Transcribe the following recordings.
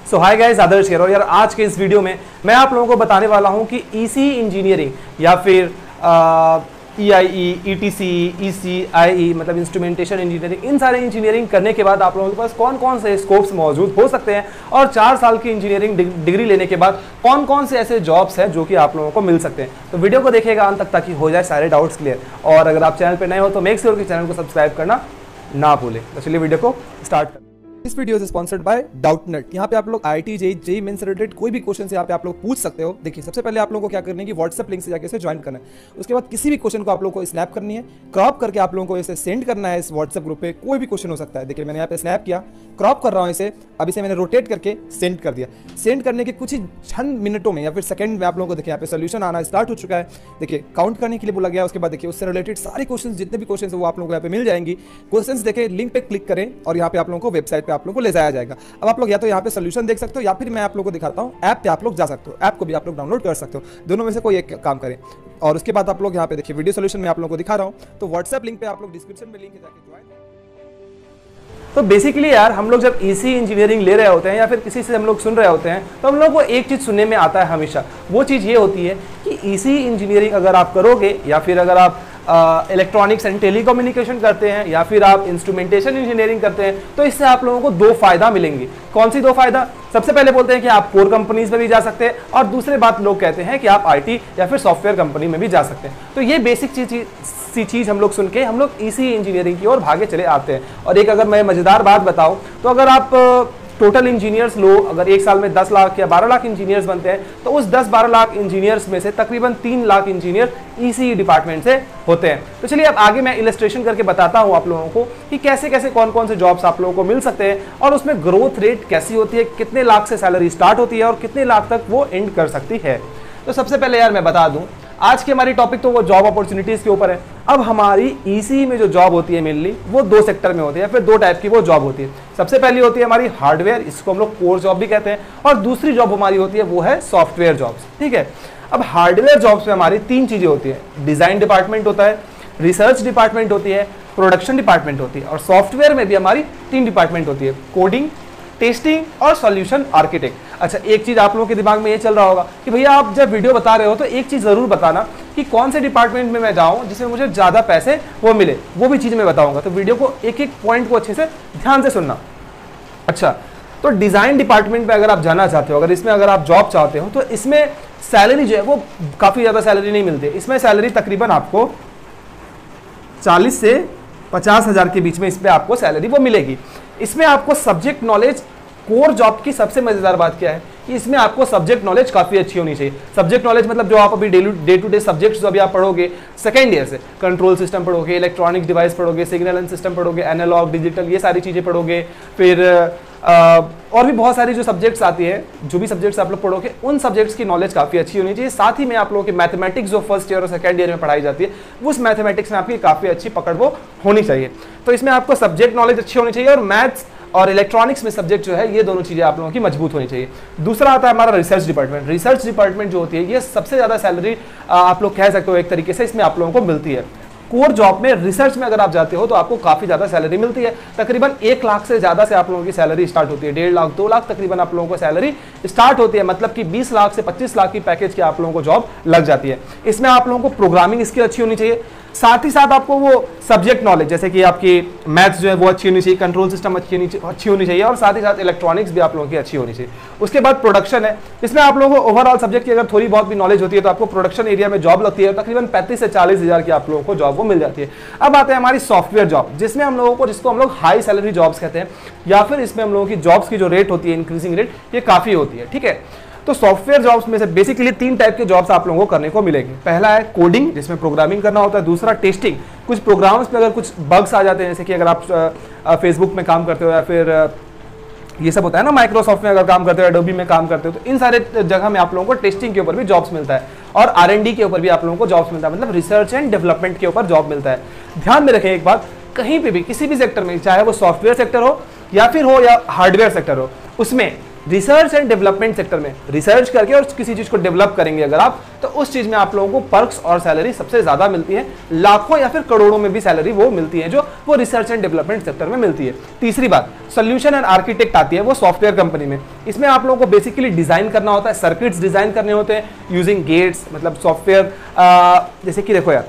So hi guys, Adarsh here. और यार आज के इस वीडियो में मैं आप लोगों को बताने वाला हूं कि ईसी इंजीनियरिंग या फिर ईआईई, ईटीसी, ईसी, आईई मतलब इंस्ट्रूमेंटेशन इंजीनियरिंग, इन सारे इंजीनियरिंग करने के बाद आप लोगों के पास कौन कौन से स्कोप्स मौजूद हो सकते हैं और 4 साल की इंजीनियरिंग डिग्री लेने के बाद कौन कौन से ऐसे जॉब्स हैं जो कि आप लोगों को मिल सकते हैं। तो वीडियो को देखिएगा अंत तक ताकि हो जाए सारे डाउट्स क्लियर। और अगर आप चैनल पर नए हो तो मेक श्योर कि चैनल को सब्सक्राइब करना ना भूलें। तो चलिए वीडियो को स्टार्ट करें। इस वीडियो से स्पॉन्सर्ड बाय डाउटनेट। यहाँ पे आप लोग आईआईटी, जेईई मेंस से रिलेटेड कोई भी क्वेश्चन यहाँ पे आप लोग पूछ सकते हो। देखिए, सबसे पहले आप लोगों को क्या करना है कि व्हाट्सएप लिंक से जाके इसे ज्वाइन करना है। उसके बाद किसी भी क्वेश्चन को आप लोगों को स्नैप करनी है, क्रॉप करके आप लोगों को इसे सेंड करना है इस व्हाट्सएप ग्रुप पे। कोई भी क्वेश्चन हो सकता है। देखिए, मैंने यहाँ पे स्नैप किया, क्रॉप कर रहा हूँ इसे, अब इसे मैंने रोटेट करके सेंड कर दिया। सेंड करने के कुछ ही क्षण मिनटों में या फिर सेकंड में आप लोगों को देखिए यहाँ पे सोल्यूशन आना स्टार्ट हो चुका है। देखिए, काउंट करने के लिए बोला गया। उसके बाद देखिए उससे रिलेटेड सारे क्वेश्चन, जितने भी क्वेश्चन है वो आप लोगों को यहाँ पे मिल जाएंगी। क्वेश्चन देखें, लिंक पे क्लिक करें और यहाँ पे आप लोगों को वेबसाइट पे आप लोगों को ले जाया जाएगा। अब आप लोग या तो यहाँ पे सोल्यूशन देख सकते हो या फिर मैं आप लोगों को दिखाता हूँ ऐप पे आप लोग जा सकते हो। ऐप को भी आप लोग डाउनलोड कर सकते हो, दोनों में से कोई एक काम करें। और उसके बाद आप लोग यहाँ पे देखिए वीडियो सोल्यूशन में आप लोगों को दिखा रहा हूँ, तो व्हाट्सएप लिंक पे आप लोग डिस्क्रिप्शन में लिंक है, जाके ज्वाइन। तो बेसिकली यार हम लोग जब ईसी इंजीनियरिंग ले रहे होते हैं या फिर किसी से हम लोग सुन रहे होते हैं तो हम लोग को एक चीज़ सुनने में आता है हमेशा। वो चीज़ ये होती है कि ईसी इंजीनियरिंग अगर आप करोगे या फिर अगर आप इलेक्ट्रॉनिक्स एंड टेलीकम्युनिकेशन करते हैं या फिर आप इंस्ट्रूमेंटेशन इंजीनियरिंग करते हैं तो इससे आप लोगों को 2 फायदा मिलेंगे। कौन सी 2 फायदा? सबसे पहले बोलते हैं कि आप कोर कंपनीज में भी जा सकते हैं और दूसरे बात लोग कहते हैं कि आप आईटी या फिर सॉफ्टवेयर कंपनी में भी जा सकते हैं। तो ये बेसिक चीज़ हम लोग सुन के हम लोग ईसी इंजीनियरिंग की ओर भागे चले आते हैं। और एक अगर मैं मज़ेदार बात बताऊं तो अगर आप टोटल इंजीनियर्स लो, अगर एक साल में 10 लाख या 12 लाख इंजीनियर्स बनते हैं तो उस 10-12 लाख इंजीनियर्स में से तकरीबन 3 लाख इंजीनियर ईसी डिपार्टमेंट से होते हैं। तो चलिए अब आगे मैं इलस्ट्रेशन करके बताता हूं आप लोगों को कि कैसे कैसे कौन कौन से जॉब्स आप लोगों को मिल सकते हैं और उसमें ग्रोथ रेट कैसी होती है, कितने लाख से सैलरी स्टार्ट होती है और कितने लाख तक वो एंड कर सकती है। तो सबसे पहले यार मैं बता दूं, आज की हमारी टॉपिक तो वो जॉब अपॉर्चुनिटीज के ऊपर है। अब हमारी ईसी में जो जॉब होती है मेनली वो 2 सेक्टर में होती है, फिर 2 टाइप की वो जॉब होती है। सबसे पहली होती है हमारी हार्डवेयर, इसको हम लोग कोर जॉब भी कहते हैं, और दूसरी जॉब हमारी होती है वो है सॉफ्टवेयर जॉब्स। ठीक है, अब हार्डवेयर जॉब्स में हमारी 3 चीजें होती है। डिजाइन डिपार्टमेंट होता है, रिसर्च डिपार्टमेंट होती है, प्रोडक्शन डिपार्टमेंट होती है। और सॉफ्टवेयर में भी हमारी 3 डिपार्टमेंट होती है, कोडिंग, टेस्टिंग और सॉल्यूशन आर्किटेक्ट। अच्छा, एक चीज आप लोगों के दिमाग में ये चल रहा होगा कि भैया आप जब वीडियो बता रहे हो तो एक चीज जरूर बताना कि कौन से डिपार्टमेंट में मैं जाऊं जिसमें मुझे ज्यादा पैसे वो मिले, वो भी चीज मैं बताऊंगा। तो वीडियो को एक एक पॉइंट को अच्छे से ध्यान से सुनना। अच्छा, तो डिजाइन डिपार्टमेंट में अगर आप जाना चाहते हो, अगर आप जॉब चाहते हो तो इसमें सैलरी जो है वो काफी ज्यादा सैलरी नहीं मिलती है। इसमें सैलरी तकरीबन आपको 40 से 50 हजार के बीच में इसमें आपको सैलरी वो मिलेगी। इसमें आपको सब्जेक्ट नॉलेज, कोर जॉब की सबसे मजेदार बात क्या है कि इसमें आपको सब्जेक्ट नॉलेज काफी अच्छी होनी चाहिए। सब्जेक्ट नॉलेज मतलब जो आप अभी डे टू डे सब्जेक्ट्स जो अभी आप पढ़ोगे सेकेंड ईयर से, कंट्रोल सिस्टम पढ़ोगे, इलेक्ट्रॉनिक डिवाइस पढ़ोगे, सिग्नल एंड सिस्टम पढ़ोगे, एनालॉग, डिजिटल, ये सारी चीजें पढ़ोगे। फिर और भी बहुत सारी जो सब्जेक्ट्स आती है, जो भी सब्जेक्ट्स आप लोग पढ़ोगे उन सब्जेक्ट्स की नॉलेज काफी अच्छी होनी चाहिए। साथ ही में आप लोगों की मैथमेटिक्स जो फर्स्ट ईयर और सेकंड ईयर में पढ़ाई जाती है उस मैथमेटिक्स में आपकी काफी अच्छी पकड़ वो होनी चाहिए। तो इसमें आपको सब्जेक्ट नॉलेज अच्छी होनी चाहिए और मैथ्स और इलेक्ट्रॉनिक्स में सब्जेक्ट जो है ये दोनों चीजें आप लोगों की मजबूत होनी चाहिए। दूसरा आता है हमारा रिसर्च डिपार्टमेंट। रिसर्च डिपार्टमेंट जो होती है ये सबसे ज्यादा सैलरी आप लोग कह सकते हो एक तरीके से इसमें आप लोगों को मिलती है। कोर जॉब में, रिसर्च में अगर आप जाते हो तो आपको काफी ज्यादा सैलरी मिलती है। तकरीबन 1 लाख से ज्यादा से आप लोगों की सैलरी स्टार्ट होती है। 1.5 लाख 2 लाख तकरीबन आप लोगों को सैलरी स्टार्ट होती है। मतलब कि 20 लाख से 25 लाख की पैकेज की आप लोगों को जॉब लग जाती है। इसमें आप लोगों को प्रोग्रामिंग स्किल अच्छी होनी चाहिए, साथ ही साथ आपको वो सब्जेक्ट नॉलेज जैसे कि आपकी मैथ्स जो है वो अच्छी होनी चाहिए, कंट्रोल सिस्टम अच्छी होनी चाहिए और साथ ही साथ इलेक्ट्रॉनिक्स भी आप लोगों की अच्छी होनी चाहिए। उसके बाद प्रोडक्शन है, इसमें आप लोगों को ओवरऑल सब्जेक्ट की अगर थोड़ी बहुत भी नॉलेज होती है तो आपको प्रोडक्शन एरिया में जॉब लगती है। तकरीबन 35 से 40 हजार की आप लोगों को जॉब वो मिल जाती है। अब आते हैं हमारी सॉफ्टवेयर जॉब, जिसमें हम लोगों को, जिसको हम लोग हाई सैलरी जॉब्स कहते हैं, या फिर इसमें हम लोगों की जॉब्स की जो रेट होती है, इंक्रीजिंग रेट, ये काफी होती है। ठीक है, तो सॉफ्टवेयर जॉब्स में से बेसिकली 3 टाइप के जॉब्स आप लोगों को करने को मिलेंगे। पहला है कोडिंग, जिसमें प्रोग्रामिंग करना होता है। दूसरा टेस्टिंग, कुछ प्रोग्राम्स में अगर कुछ बग्स आ जाते हैं, जैसे कि अगर आप फेसबुक में काम करते हो या फिर ये सब होता है ना, माइक्रोसॉफ्ट में अगर काम करते हो, एडोबी में काम करते हो, तो इन सारे जगह में आप लोगों को टेस्टिंग के ऊपर भी जॉब्स मिलता है और R&D के ऊपर भी आप लोगों को जॉब्स मिलता है, मतलब रिसर्च एंड डेवलपमेंट के ऊपर जॉब मिलता है। ध्यान में रखें एक बात, कहीं पे भी किसी भी सेक्टर में, चाहे वो सॉफ्टवेयर सेक्टर हो या फिर हो या हार्डवेयर सेक्टर हो, उसमें रिसर्च एंड डेवलपमेंट सेक्टर में रिसर्च करके और किसी चीज को डेवलप करेंगे अगर आप, तो उस चीज में आप लोगों को पर्क्स और सैलरी सबसे ज्यादा मिलती है, लाखों या फिर करोड़ों में भी सैलरी वो मिलती है जो वो रिसर्च एंड डेवलपमेंट सेक्टर में मिलती है। तीसरी बात, सोल्यूशन एंड आर्किटेक्ट आती है वो सॉफ्टवेयर कंपनी में। इसमें आप लोगों को बेसिकली डिजाइन करना होता है, सर्किट्स डिजाइन करने होते हैं यूजिंग गेट्स, मतलब सॉफ्टवेयर। जैसे कि देखो यार,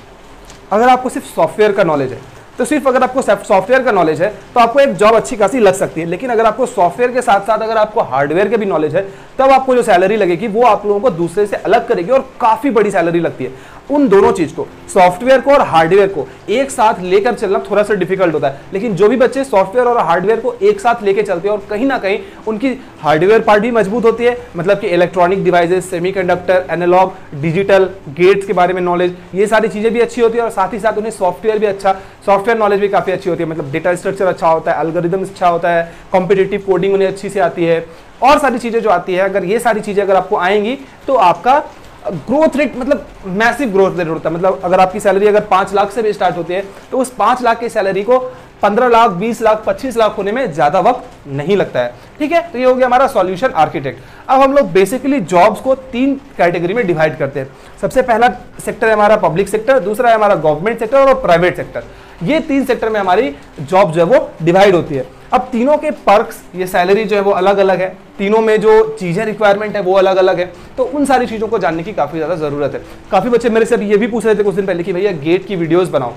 अगर आपको सिर्फ सॉफ्टवेयर का नॉलेज है तो सिर्फ अगर आपको सॉफ्टवेयर का नॉलेज है तो आपको एक जॉब अच्छी खासी लग सकती है, लेकिन अगर आपको सॉफ्टवेयर के साथ साथ अगर आपको हार्डवेयर के भी नॉलेज है तब आपको जो सैलरी लगेगी वो आप लोगों को दूसरे से अलग करेगी और काफी बड़ी सैलरी लगती है। उन दोनों चीज को, सॉफ्टवेयर को और हार्डवेयर को एक साथ लेकर चलना थोड़ा सा डिफिकल्ट होता है, लेकिन जो भी बच्चे सॉफ्टवेयर और हार्डवेयर को एक साथ लेके चलते हैं और कहीं ना कहीं उनकी हार्डवेयर पार्ट भी मजबूत होती है, मतलब कि electronic devices, semiconductor, analog, digital, gates के बारे में नॉलेज, ये सारी चीजें भी अच्छी होती है और साथ ही साथ उन्हें सॉफ्टवेयर भी अच्छा, सॉफ्टवेयर नॉलेज भी काफी अच्छी होती है, मतलब डेटा स्ट्रक्चर अच्छा होता है, एल्गोरिदम अच्छा होता है, कॉम्पिटिटिव कोडिंग उन्हें अच्छी से आती है और सारी चीजें जो आती है, अगर ये सारी चीजें अगर आपको आएंगी तो आपका ग्रोथ रेट, मतलब मैसिव ग्रोथ रेट होता है। मतलब अगर आपकी सैलरी अगर 5 लाख से भी स्टार्ट होती है तो उस 5 लाख की सैलरी को 15 लाख, 20 लाख, 25 लाख होने में ज्यादा वक्त नहीं लगता है। ठीक है, तो ये हो गया हमारा सॉल्यूशन आर्किटेक्ट। अब हम लोग बेसिकली जॉब्स को 3 कैटेगरी में डिवाइड करते हैं। सबसे पहला सेक्टर है हमारा पब्लिक सेक्टर, दूसरा है हमारा गवर्नमेंट सेक्टर और प्राइवेट सेक्टर। ये 3 सेक्टर में हमारी जॉब जो है वो डिवाइड होती है। अब तीनों के पर्क्स, ये सैलरी जो है वो अलग अलग है, तीनों में जो चीजें रिक्वायरमेंट है वो अलग अलग है, तो उन सारी चीजों को जानने की काफी ज्यादा जरूरत है। काफी बच्चे मेरे से ये भी पूछ रहे थे कुछ दिन पहले कि भैया गेट की वीडियोस बनाओ,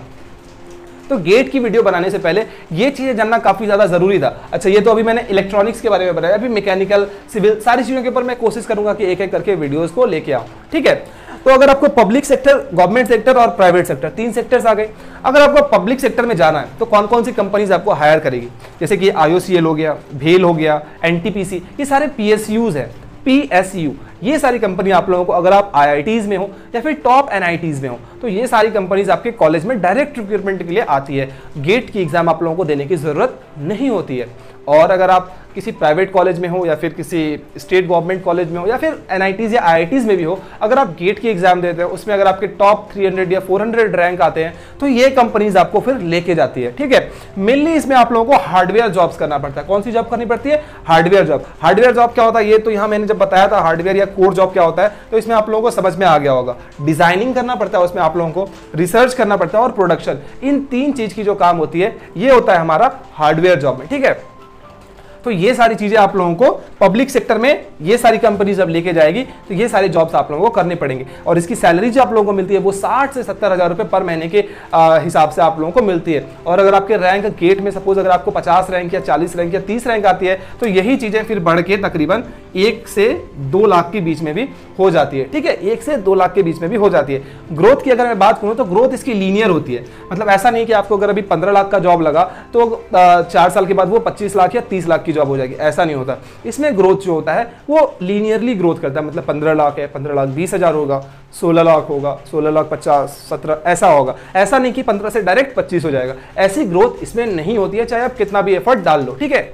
तो गेट की वीडियो बनाने से पहले ये चीजें जानना काफी ज्यादा जरूरी था। अच्छा, ये तो अभी मैंने इलेक्ट्रॉनिक्स के बारे में बताया, अभी मैकेनिकल, सिविल, सारी चीजों के ऊपर मैं कोशिश करूंगा कि एक एक करके वीडियोस को लेके आऊं। ठीक है, तो अगर आपको पब्लिक सेक्टर, गवर्नमेंट सेक्टर और प्राइवेट सेक्टर, 3 सेक्टर्स आ गए। अगर आपको पब्लिक सेक्टर में जाना है तो कौन कौन सी कंपनीज आपको हायर करेगी, जैसे कि IOCL हो गया, भेल हो गया, NTPC, ये सारे PSUs है, PSU, ये सारी कंपनी आप लोगों को, अगर आप IITs में हो या फिर टॉप NITs में हो, तो ये सारी कंपनीज आपके कॉलेज में डायरेक्ट रिक्रूटमेंट के लिए आती है। गेट की एग्जाम आप लोगों को देने की जरूरत नहीं होती है। और अगर आप किसी प्राइवेट कॉलेज में हो या फिर किसी स्टेट गवर्नमेंट कॉलेज में हो या फिर NITs या IITs में भी हो, अगर आप गेट की एग्जाम देते हो, उसमें अगर आपके टॉप 300 या 400 रैंक आते हैं तो ये कंपनीज आपको फिर लेके जाती है। ठीक है, मेनली इसमें आप लोगों को हार्डवेयर जॉब्स करना पड़ता है। कौन सी जॉब करनी पड़ती है? Hardware job. हार्डवेयर जॉब क्या होता है, ये तो यहाँ मैंने जब बताया था हार्डवेयर या कोर जॉब क्या होता है, तो इसमें आप लोगों को समझ में आ गया होगा। डिजाइनिंग करना पड़ता है उसमें आप लोगों को, रिसर्च करना पड़ता है और प्रोडक्शन, इन 3 चीज की जो काम होती है ये होता है हमारा हार्डवेयर जॉब में। ठीक है, तो ये सारी चीजें आप लोगों को पब्लिक सेक्टर में ये सारी कंपनी जब लेके जाएगी तो ये सारे जॉब्स आप लोगों को करने पड़ेंगे और इसकी सैलरी जो आप लोगों को मिलती है वो 60 से 70 हजार रुपए पर महीने के हिसाब से आप लोगों को मिलती है। और अगर आपके रैंक गेट में सपोज अगर आपको 50 रैंक या 40 रैंक या 30 रैंक आती है तो यही चीजें फिर बढ़ के तकरीबन 1 से 2 लाख के बीच में भी हो जाती है। ठीक है, 1 से 2 लाख के बीच में भी हो जाती है। ग्रोथ की अगर मैं बात करूं तो ग्रोथ इसकी लीनियर होती है, मतलब ऐसा नहीं कि आपको अगर अभी 15 लाख का जॉब लगा तो 4 साल के बाद वो 25 लाख या 30 लाख की जॉब हो जाएगी, ऐसा नहीं होता। इसमें ग्रोथ जो होता है वो लीनियरली ग्रोथ करता है, मतलब 15 लाख है, 15 लाख 20 हजार होगा, 16 लाख होगा, 16 लाख 50, 17 ऐसा होगा। ऐसा नहीं कि 15 से डायरेक्ट 25 हो जाएगा, ऐसी ग्रोथ इसमें नहीं होती है, चाहे आप कितना भी एफर्ट डाल लो। ठीक है,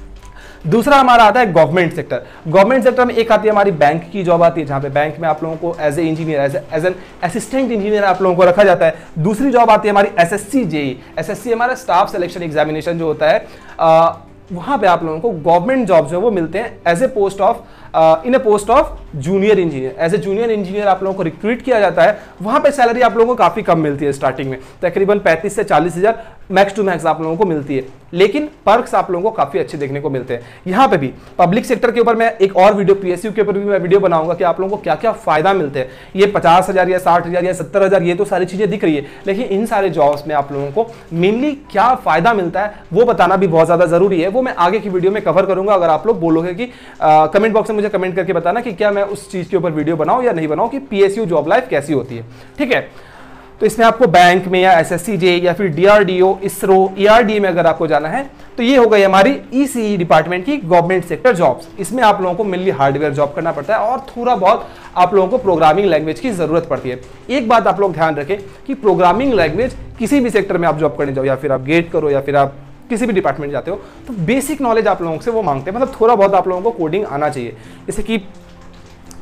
दूसरा हमारा आता है गवर्नमेंट सेक्टर। गवर्नमेंट सेक्टर में एक आती है हमारी बैंक की जॉब आती है, जहां पे बैंक में आप लोगों को as a engineer, as an assistant engineer आप लोगों को रखा जाता है। दूसरी जॉब आती है हमारी SSC JEE। SSC हमारा स्टाफ सिलेक्शन एग्जामिनेशन जो होता है, वहां पे आप लोगों को गवर्नमेंट जॉब जो है वो मिलते हैं as a post of in a post of junior engineer. As a junior engineer आप लोगों को रिक्रूट किया जाता है। वहां पे सैलरी आप लोगों को काफी कम मिलती है, स्टार्टिंग में तकरीबन 35 से 40 हजार मैक्स टू मैक्स आप लोगों को मिलती है, लेकिन पर्क्स आप लोगों को काफी अच्छे देखने को मिलते हैं। यहाँ पे भी पब्लिक सेक्टर के ऊपर मैं एक और वीडियो, PSU के ऊपर भी मैं वीडियो बनाऊंगा कि आप लोगों को क्या क्या फायदा मिलते हैं। ये 50 हजार या 60 हजार या 70 हजार ये तो सारी चीजें दिख रही है, लेकिन इन सारे जॉब्स में आप लोगों को मेनली क्या फायदा मिलता है वो बताना भी बहुत ज्यादा जरूरी है। वो मैं आगे की वीडियो में कवर करूंगा। अगर आप लोग बोलोगे कि कमेंट बॉक्स में मुझे कमेंट करके बताना कि क्या मैं उस चीज के ऊपर वीडियो बनाऊं या नहीं बनाऊं कि PSU जॉब लाइफ कैसी होती है। ठीक है, तो इसमें आपको बैंक में या SSC JEE या फिर DRDO, ISRO, ERD में अगर आपको जाना है तो ये हो गई हमारी ECE डिपार्टमेंट की गवर्नमेंट सेक्टर जॉब्स। इसमें आप लोगों को मेनली हार्डवेयर जॉब करना पड़ता है और थोड़ा बहुत आप लोगों को प्रोग्रामिंग लैंग्वेज की जरूरत पड़ती है। एक बात आप लोग ध्यान रखें कि प्रोग्रामिंग लैंग्वेज किसी भी सेक्टर में आप जॉब करने जाओ, या फिर आप गेट करो या फिर आप किसी भी डिपार्टमेंट जाते हो, तो बेसिक नॉलेज आप लोगों से वो मांगते हैं, मतलब थोड़ा बहुत आप लोगों को कोडिंग आना चाहिए। जैसे कि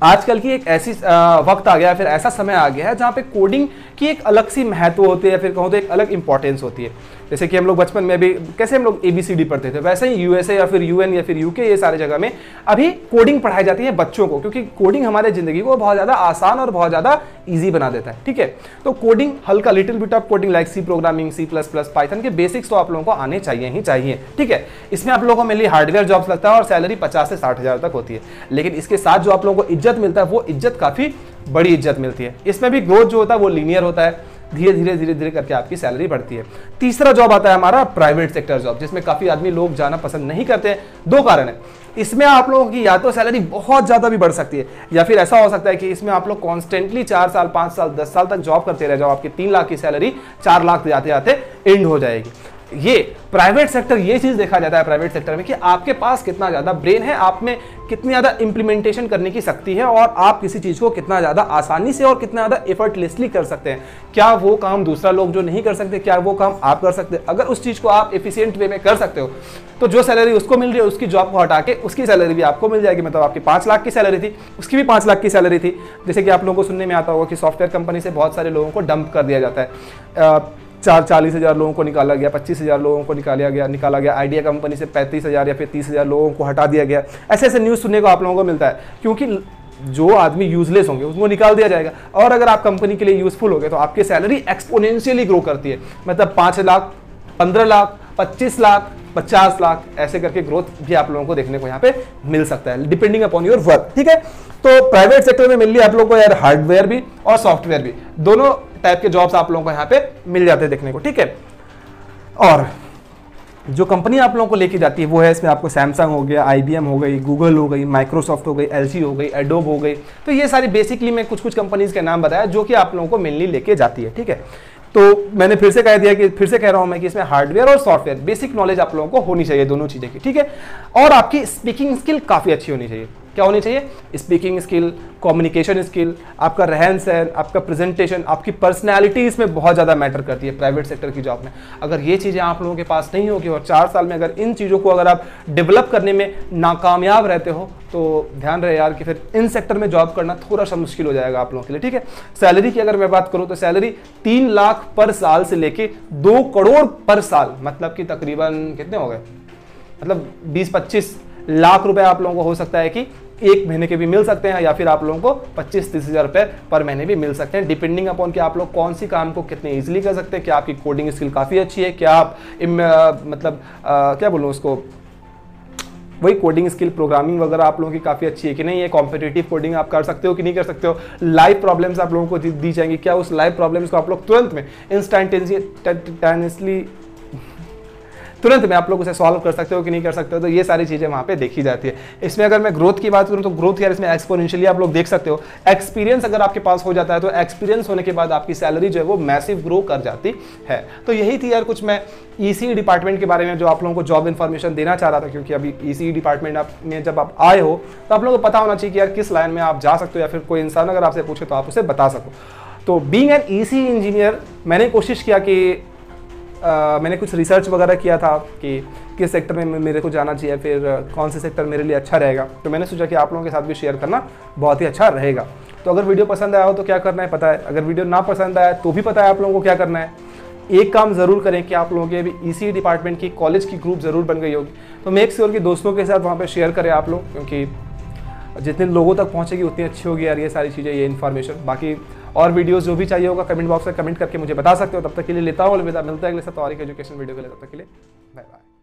आजकल की एक ऐसी वक्त आ गया है, फिर ऐसा समय आ गया है जहाँ पे कोडिंग की एक अलग सी महत्व होती है, या फिर कहूँ तो एक अलग इंपॉर्टेंस होती है। जैसे कि हम लोग बचपन में भी कैसे हम लोग ABCD पढ़ते थे, वैसे ही USA या फिर UN या फिर UK ये सारे जगह में अभी कोडिंग पढ़ाई जाती है बच्चों को, क्योंकि कोडिंग हमारे ज़िंदगी को बहुत ज़्यादा आसान और बहुत ज़्यादा ईजी बना देता है। ठीक है, तो कोडिंग हल्का little bit of coding like C programming, C++, Python के बेसिक्स तो आप लोगों को आने चाहिए ही चाहिए। ठीक है, इसमें आप लोगों को मेनली हार्डवेयर जॉब्स लगता है और सैलरी 50 से 60 हज़ार तक होती है, लेकिन इसके साथ जो आप लोगों को इज्जत मिलता है वो इज्जत काफ़ी बड़ी इज्जत मिलती है। इसमें भी ग्रोथ जो होता है वो लीनियर होता है, धीरे धीरे धीरे धीरे करके आपकी सैलरी बढ़ती है। तीसरा जॉब आता है हमारा प्राइवेट सेक्टर जॉब, जिसमें काफी आदमी लोग जाना पसंद नहीं करते हैं। दो कारण है, इसमें आप लोगों की या तो सैलरी बहुत ज्यादा भी बढ़ सकती है, या फिर ऐसा हो सकता है कि इसमें आप लोग कॉन्स्टेंटली 4 साल 5 साल 10 साल तक जॉब करते रह जाओ, आपकी 3 लाख की सैलरी 4 लाख जाते जाते एंड हो जाएगी। ये प्राइवेट सेक्टर, ये चीज देखा जाता है प्राइवेट सेक्टर में कि आपके पास कितना ज्यादा ब्रेन है, आप में कितनी ज्यादा इंप्लीमेंटेशन करने की शक्ति है, और आप किसी चीज को कितना ज्यादा आसानी से और कितना ज्यादा एफर्टलेसली कर सकते हैं। क्या वो काम दूसरा लोग जो नहीं कर सकते, क्या वो काम आप कर सकते हैं? अगर उस चीज को आप एफिशिएंट वे में कर सकते हो, तो जो सैलरी उसको मिल रही है उसकी जॉब को हटा के उसकी सैलरी भी आपको मिल जाएगी। मतलब आपकी 5 लाख की सैलरी थी, उसकी भी 5 लाख की सैलरी थी। जैसे कि आप लोगों को सुनने में आता होगा कि सॉफ्टवेयर कंपनी से बहुत सारे लोगों को डंप कर दिया जाता है। 40,000 लोगों को निकाला गया, 25,000 लोगों को निकाला गया। आइडिया कंपनी से 35,000 या फिर 30,000 लोगों को हटा दिया गया। ऐसे ऐसे न्यूज़ सुनने को आप लोगों को मिलता है, क्योंकि जो आदमी यूजलेस होंगे उसको निकाल दिया जाएगा, और अगर आप कंपनी के लिए यूजफुल हो गए तो आपकी सैलरी एक्सपोनेंशियली ग्रो करती है। मतलब 5 लाख, 15 लाख, 25 लाख, 50 लाख, ऐसे करके ग्रोथ भी आप लोगों को देखने को यहाँ पे मिल सकता है, डिपेंडिंग अपॉन योर वर्क। ठीक है, तो प्राइवेट सेक्टर में मिल आप लोगों को यार हार्डवेयर भी और सॉफ्टवेयर भी, दोनों टाइप के जॉब्स आप लोगों को यहाँ पे मिल जाते हैं देखने को। ठीक है, और जो कंपनी आप लोगों को लेके जाती है वो है, इसमें आपको सैमसंग हो गया, IBM हो गई, गूगल हो गई, माइक्रोसॉफ्ट हो गई, LG हो गई, एडोब हो गई। तो ये सारी बेसिकली मैं कुछ कुछ कंपनीज के नाम बताया जो कि आप लोगों को मेनली लेके जाती है। ठीक है, तो मैंने फिर से कह दिया कि फिर से कह रहा हूं मैं कि इसमें हार्डवेयर और सॉफ्टवेयर बेसिक नॉलेज आप लोगों को होनी चाहिए, दोनों चीजें की। ठीक है, और आपकी स्पीकिंग स्किल काफी अच्छी होनी चाहिए। क्या होनी चाहिए? स्पीकिंग स्किल, कम्युनिकेशन स्किल, आपका रहन सहन, आपका प्रेजेंटेशन, आपकी पर्सनैलिटी इसमें बहुत ज़्यादा मैटर करती है प्राइवेट सेक्टर की जॉब में। अगर ये चीज़ें आप लोगों के पास नहीं होगी और 4 साल में अगर इन चीज़ों को अगर आप डेवलप करने में नाकामयाब रहते हो, तो ध्यान रहे यार कि फिर इन सेक्टर में जॉब करना थोड़ा सा मुश्किल हो जाएगा आप लोगों के लिए। ठीक है, सैलरी की अगर मैं बात करूँ तो सैलरी 3 लाख पर साल से लेके 2 करोड़ पर साल, मतलब कि तकरीबन कितने हो गए, मतलब 20-25 लाख रुपए आप लोगों को हो सकता है कि एक महीने के भी मिल सकते हैं, या फिर आप लोगों को 25-30 हज़ार रुपए पर महीने भी मिल सकते हैं, डिपेंडिंग अपॉन कि आप लोग कौन सी काम को कितने इजीली कर सकते हैं। क्या आपकी कोडिंग स्किल काफ़ी अच्छी है, क्या आप क्या बोलूँ उसको, वही कोडिंग स्किल, प्रोग्रामिंग वगैरह आप लोगों की काफ़ी अच्छी है कि नहीं, ये कॉम्पिटिटिव कोडिंग आप कर सकते हो कि नहीं कर सकते हो। लाइव प्रॉब्लम्स आप लोगों को दी जाएंगी, क्या उस लाइव प्रॉब्लम्स को आप लोग तुरंत में तुरंत में आप लोग उसे सॉल्व कर सकते हो कि नहीं कर सकते हो। तो ये सारी चीज़ें वहाँ पे देखी जाती है। इसमें अगर मैं ग्रोथ की बात करूँ तो ग्रोथ यार इसमें एक्सपोनेंशियली आप लोग देख सकते हो। एक्सपीरियंस अगर आपके पास हो जाता है तो एक्सपीरियंस होने के बाद आपकी सैलरी जो है वो मैसिव ग्रो कर जाती है। तो यही थी यार कुछ मैं ECE डिपार्टमेंट के बारे में जो आप लोगों को जॉब इन्फॉर्मेशन देना चाह रहा था, क्योंकि अभी ECE डिपार्टमेंट में जब आप आए हो तो आप लोगों को पता होना चाहिए कि यार किस लाइन में आप जा सकते हो, या फिर कोई इंसान अगर आपसे पूछे तो आप उसे बता सको। तो बीइंग एन ECE इंजीनियर मैंने कोशिश किया कि मैंने कुछ रिसर्च वगैरह किया था कि किस सेक्टर में मेरे को जाना चाहिए, फिर कौन से सेक्टर मेरे लिए अच्छा रहेगा। तो मैंने सोचा कि आप लोगों के साथ भी शेयर करना बहुत ही अच्छा रहेगा। तो अगर वीडियो पसंद आया हो तो क्या करना है पता है, अगर वीडियो ना पसंद आया तो भी पता है आप लोगों को क्या करना है। एक काम ज़रूर करें कि आप लोगों के अभी ECE डिपार्टमेंट की कॉलेज की ग्रुप ज़रूर बन गई होगी, तो मेक श्योर कि दोस्तों के साथ वहाँ पर शेयर करें आप लोग, क्योंकि जितने लोगों तक पहुँचेगी उतनी अच्छी होगी यार ये सारी चीज़ें, ये इन्फॉर्मेशन। बाकी और वीडियोस जो भी चाहिए होगा कमेंट बॉक्स में कमेंट करके मुझे बता सकते हो। तब तक के लिए लेता हूँ अलविदा, मिलता है अगले सप्ताह और एक एजुकेशन वीडियो के लिए। तब तक के लिए बाय बाय।